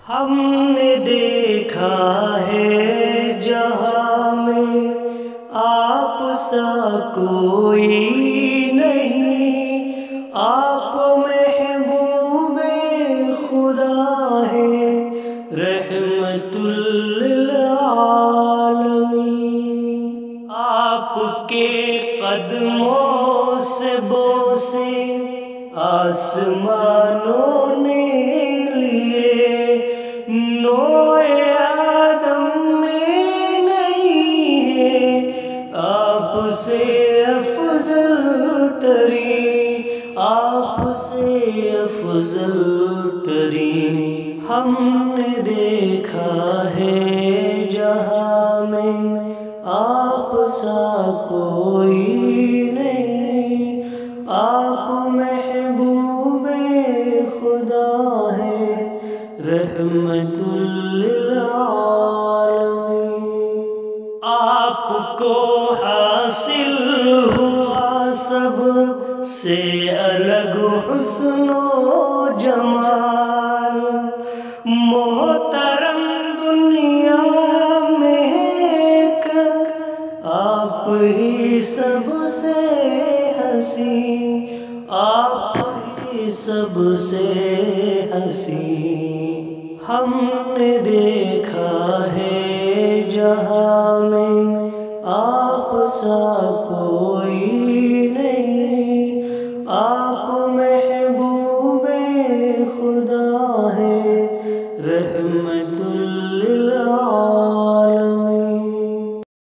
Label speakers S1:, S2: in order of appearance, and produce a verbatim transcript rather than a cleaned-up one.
S1: ہم نے دیکھا ہے جہاں میں آپ سا کوئی نہیں، آپ محبوب خدا ہے رحمت للعالمین۔ آپ کے قدموں سے بوسے آسمانوں نے لیے، نوع آدم میں نہیں ہے آپ سے افضل ترین، آپ سے افضل ترین۔ ہم نے دیکھا ہے جہاں میں آپ سا کوئی نہیں، آپ محبوب خدا ہے رحمت للعالمین۔ آپ کو حاصل ہوا سب سے الگ حسن و جمال، محترم دنیا میں ایک آپ ہی سب سے حسین، آپ ہی سب سے حسین۔ ہم نے دیکھا ہے جہاں میں آپ سا کوئی نہیں، آپ